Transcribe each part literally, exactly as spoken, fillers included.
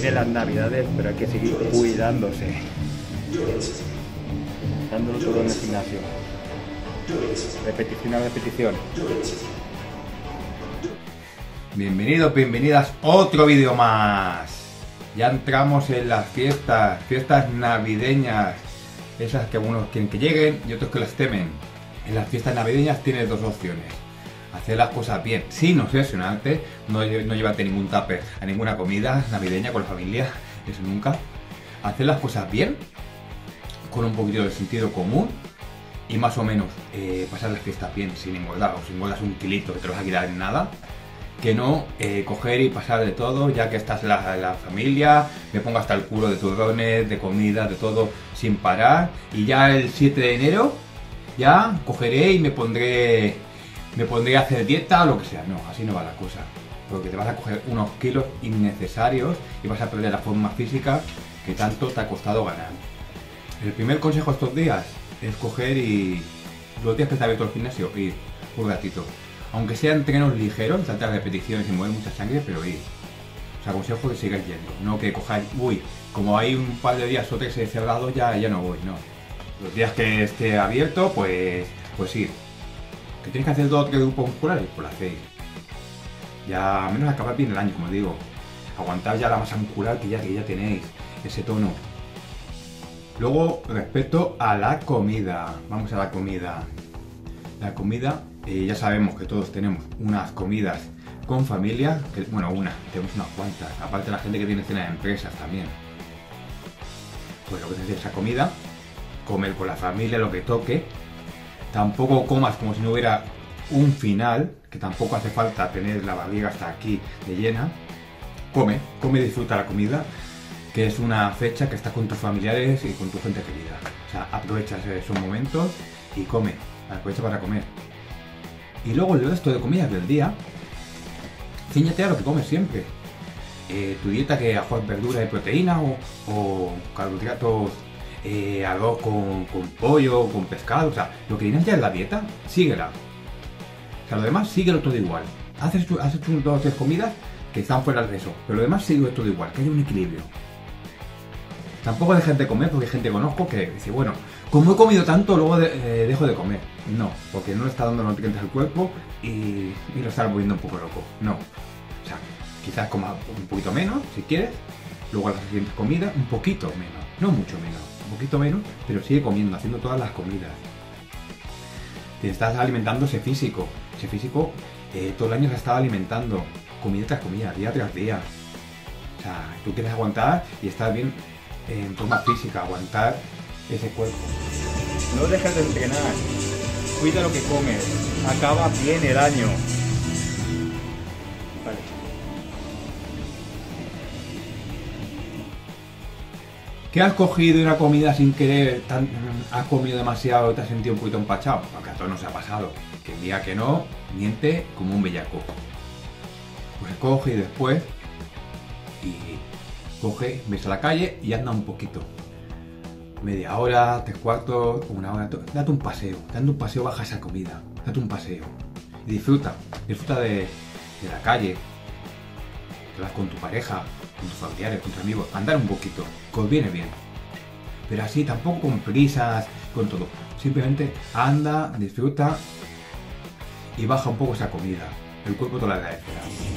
Vienen las navidades, pero hay que seguir cuidándose. Dándolo todo en el gimnasio. Repetición a repetición. Bienvenidos, bienvenidas, otro vídeo más. Ya entramos en las fiestas, fiestas navideñas. Esas que algunos quieren que lleguen y otros que las temen. En las fiestas navideñas tienes dos opciones. Hacer las cosas bien, sin obsesionarte, no, no llevarte ningún tupper a ninguna comida navideña con la familia, eso nunca. Hacer las cosas bien, con un poquito de sentido común y más o menos eh, pasar las fiestas bien, sin engordar, o si engordas un kilito que te lo vas a quitar en nada, que no eh, coger y pasar de todo, ya que estás en la, la familia, me pongo hasta el culo de turrones, de comida, de todo, sin parar, y ya el siete de enero, ya cogeré y me pondré... me pondré a hacer dieta o lo que sea. No, así no va la cosa, porque te vas a coger unos kilos innecesarios y vas a perder la forma física que tanto te ha costado ganar. El primer consejo estos días es coger y los días que está abierto el gimnasio, ir un ratito, aunque sean entrenos ligeros, tantas repeticiones y mover mucha sangre, pero ir. Os aconsejo que sigáis yendo, no que cojáis, uy, como hay un par de días o tres cerrados, ya, ya no voy, no. Los días que esté abierto, pues, pues ir. ¿Que tenéis que hacer dos o tres grupos musculares? Pues lo hacéis. Ya, a menos acabar bien el año, como digo. Aguantar ya la masa muscular que ya, que ya tenéis, ese tono. Luego, respecto a la comida. Vamos a la comida. La comida, eh, ya sabemos que todos tenemos unas comidas con familia. Que, bueno, una, tenemos unas cuantas. Aparte de la gente que tiene cena de empresas también. Pues lo que es decir, esa comida, comer con la familia, lo que toque. Tampoco comas como si no hubiera un final, que tampoco hace falta tener la barriga hasta aquí de llena. Come, come y disfruta la comida, que es una fecha que estás con tus familiares y con tu gente querida. O sea, aprovecha esos momentos y come, aprovecha para comer. Y luego el resto de comidas del día, cíñate a lo que comes siempre. Eh, tu dieta, que ajo, verdura y proteína o, o carbohidratos. Eh, arroz con, con pollo, con pescado, o sea, lo que tienes ya en la dieta, síguela. O sea, lo demás, síguelo todo igual. Has hecho, has hecho dos o tres comidas que están fuera de eso, pero lo demás, síguelo todo igual, que haya un equilibrio. Tampoco dejes de comer, porque hay gente que conozco que dice, bueno, como he comido tanto, luego de, eh, dejo de comer. No, porque no le está dando nutrientes al cuerpo y, y lo está volviendo un poco loco. No. O sea, quizás coma un poquito menos, si quieres, luego a las siguientes comidas, un poquito menos, no mucho menos. Un poquito menos, pero sigue comiendo, haciendo todas las comidas. Te estás alimentando ese físico. Ese físico eh, todo el año se estaba alimentando, comida tras comida, día tras día. O sea, tú quieres aguantar y estar bien eh, en forma física, aguantar ese cuerpo. No dejes de entrenar, cuida lo que comes, acaba bien el año. Vale. ¿Qué has cogido una comida sin querer? Tan, ¿Has comido demasiado y te has sentido un poquito empachado? Porque a todos nos ha pasado. Que el día que no, miente como un bellaco. Pues coge y después, y coge, ves a la calle y anda un poquito. Media hora, tres cuartos, una hora, date un paseo. Dando un paseo baja esa comida. Date un paseo. Y disfruta. Disfruta de, de la calle. Te vas con tu pareja, con tus familiares, con tus amigos, andar un poquito, que os viene bien. Pero así, tampoco con prisas, con todo. Simplemente anda, disfruta y baja un poco esa comida. El cuerpo te lo agradecerá.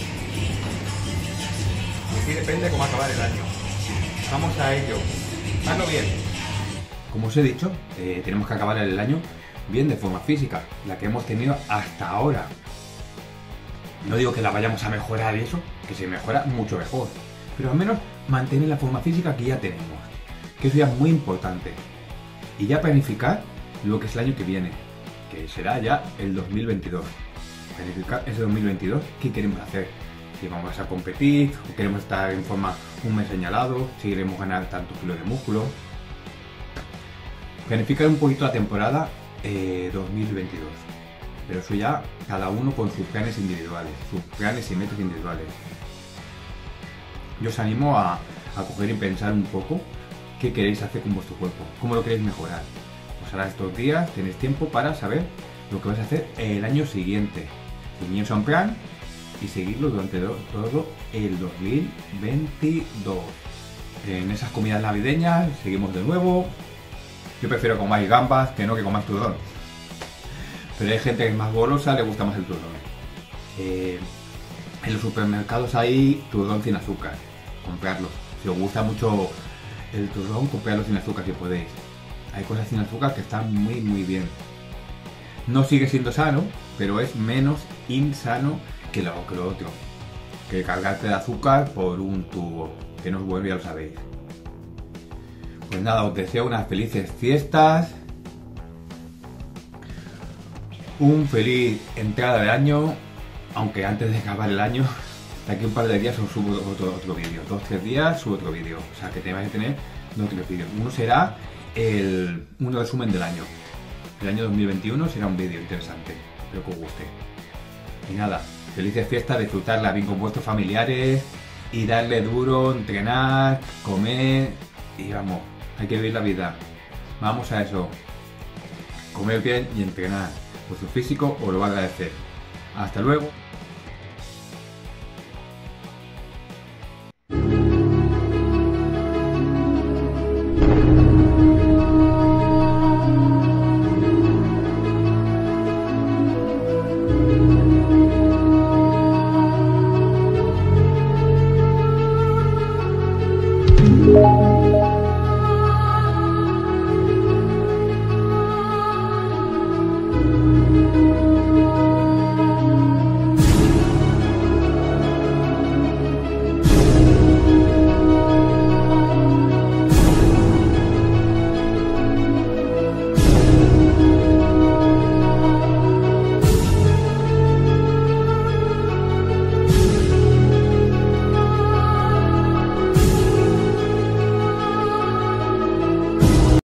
Y aquí depende cómo acabar el año. Vamos a ello. Hazlo bien. Como os he dicho, eh, tenemos que acabar el año bien de forma física, la que hemos tenido hasta ahora. No digo que la vayamos a mejorar y eso, que se mejora mucho mejor. Pero al menos mantener la forma física que ya tenemos. Que eso ya es muy importante. Y ya planificar lo que es el año que viene. Que será ya el dos mil veintidós. Planificar ese dos mil veintidós, ¿qué queremos hacer? Si vamos a competir, o queremos estar en forma un mes señalado, si queremos ganar tantos kilos de músculo. Planificar un poquito la temporada eh, dos mil veintidós. Pero eso ya cada uno con sus planes individuales, sus planes y metas individuales. Yo os animo a, a coger y pensar un poco qué queréis hacer con vuestro cuerpo, cómo lo queréis mejorar. Pues ahora estos días tenéis tiempo para saber lo que vais a hacer el año siguiente. Tenéis un plan y seguirlo durante do- todo el dos mil veintidós. En esas comidas navideñas seguimos de nuevo. Yo prefiero comer gambas que no que comer turrón. Pero hay gente que es más golosa, le gusta más el turrón. Eh, en los supermercados hay turrón sin azúcar. Comprarlo. Si os gusta mucho el turrón, comprarlo sin azúcar si podéis. Hay cosas sin azúcar que están muy muy bien. No sigue siendo sano, pero es menos insano que lo, que lo otro. Que cargarte de azúcar por un tubo. Que no os vuelve, ya lo sabéis. Pues nada, os deseo unas felices fiestas. Un feliz entrada de año. Aunque antes de acabar el año, de aquí a un par de días os subo otro, otro vídeo. Dos o tres días subo otro vídeo. O sea que te vais a tener dos o tres vídeos. Uno será el, un resumen del año. El año dos mil veintiuno será un vídeo interesante. Espero que os guste. Y nada, felices fiestas, disfrutarla bien con vuestros familiares y darle duro, entrenar, comer y vamos, hay que vivir la vida. Vamos a eso. Comer bien y entrenar. Vuestro físico os lo va a agradecer. Hasta luego.